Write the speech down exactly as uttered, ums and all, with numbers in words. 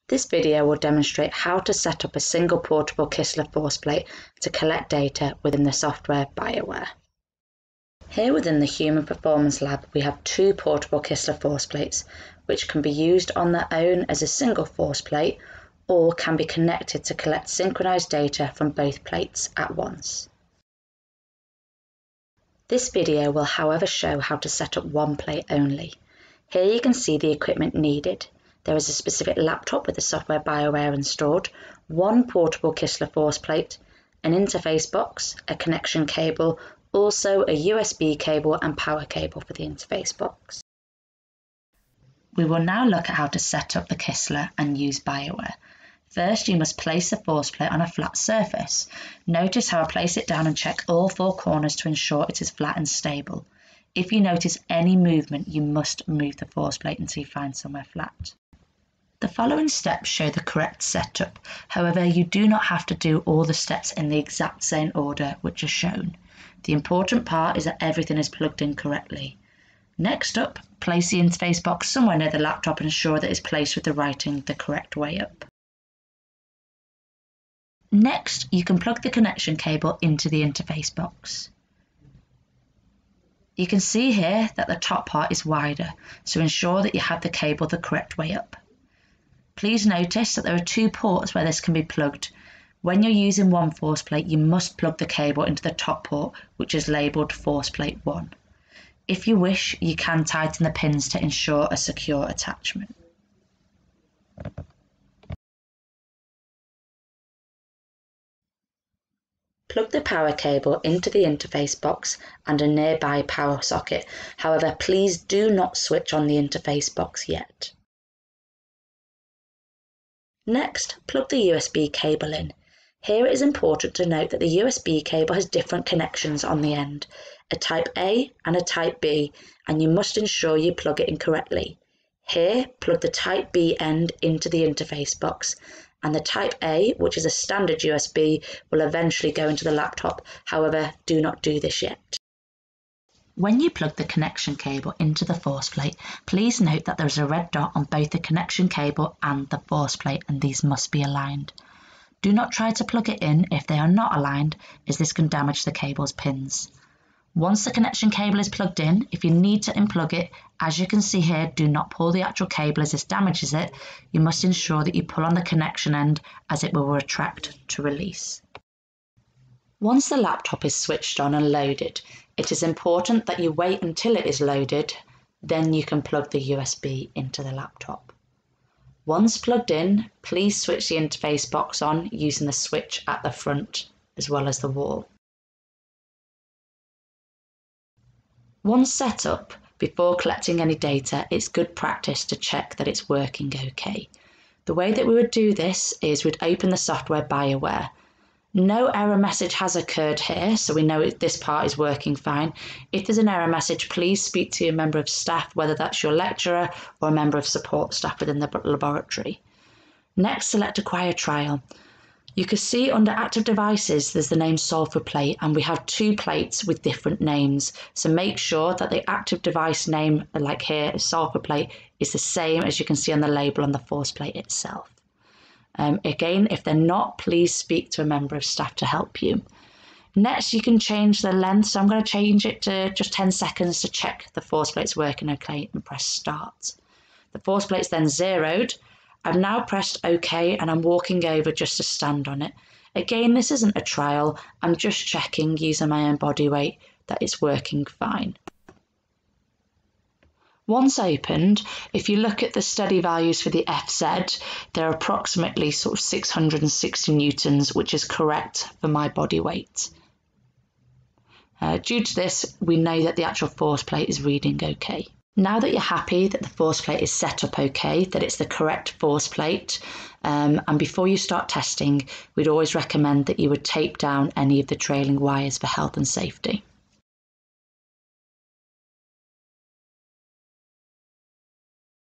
This video will demonstrate how to set up a single portable Kistler force plate to collect data within the software Bioware. Here within the Human Performance Lab, we have two portable Kistler force plates, which can be used on their own as a single force plate or can be connected to collect synchronized data from both plates at once. This video will however show how to set up one plate only. Here you can see the equipment needed. There is a specific laptop with the software Bioware installed, one portable Kistler force plate, an interface box, a connection cable, also a U S B cable and power cable for the interface box. We will now look at how to set up the Kistler and use Bioware. First, you must place the force plate on a flat surface. Notice how I place it down and check all four corners to ensure it is flat and stable. If you notice any movement, you must move the force plate until you find somewhere flat. The following steps show the correct setup. However, you do not have to do all the steps in the exact same order which are shown. The important part is that everything is plugged in correctly. Next up, place the interface box somewhere near the laptop and ensure that it's placed with the writing the correct way up. Next, you can plug the connection cable into the interface box. You can see here that the top part is wider, so ensure that you have the cable the correct way up. Please notice that there are two ports where this can be plugged. When you're using one force plate, you must plug the cable into the top port, which is labelled force plate one. If you wish, you can tighten the pins to ensure a secure attachment. Plug the power cable into the interface box and a nearby power socket. However, please do not switch on the interface box yet. Next, plug the U S B cable in. Here it is important to note that the U S B cable has different connections on the end, a type A and a type B, and you must ensure you plug it in correctly. Here, plug the type B end into the interface box, and the type A, which is a standard U S B, will eventually go into the laptop. However, do not do this yet. When you plug the connection cable into the force plate, please note that there is a red dot on both the connection cable and the force plate, and these must be aligned. Do not try to plug it in if they are not aligned, as this can damage the cable's pins. Once the connection cable is plugged in, if you need to unplug it, as you can see here, do not pull the actual cable as this damages it. You must ensure that you pull on the connection end as it will retract to release. Once the laptop is switched on and loaded, it is important that you wait until it is loaded, then you can plug the U S B into the laptop. Once plugged in, please switch the interface box on using the switch at the front as well as the wall. Once set up, before collecting any data, it's good practice to check that it's working okay. The way that we would do this is we'd open the software Bioware. No error message has occurred here, so we know this part is working fine. If there's an error message, please speak to a member of staff, whether that's your lecturer or a member of support staff within the laboratory. Next, select Acquire Trial. You can see under Active Devices, there's the name Sulfur Plate, and we have two plates with different names. So make sure that the active device name, like here, Sulfur Plate, is the same as you can see on the label on the force plate itself. Um, again, if they're not, please speak to a member of staff to help you. Next, you can change the length. So I'm going to change it to just ten seconds to check the force plate's working okay and press Start. The force plate's then zeroed. I've now pressed OK and I'm walking over just to stand on it. Again, this isn't a trial. I'm just checking using my own body weight that it's working fine. Once opened, if you look at the steady values for the F Z, they're approximately sort of six hundred sixty newtons, which is correct for my body weight. Uh, due to this, we know that the actual force plate is reading okay. Now that you're happy that the force plate is set up okay, that it's the correct force plate, um, and before you start testing, we'd always recommend that you would tape down any of the trailing wires for health and safety.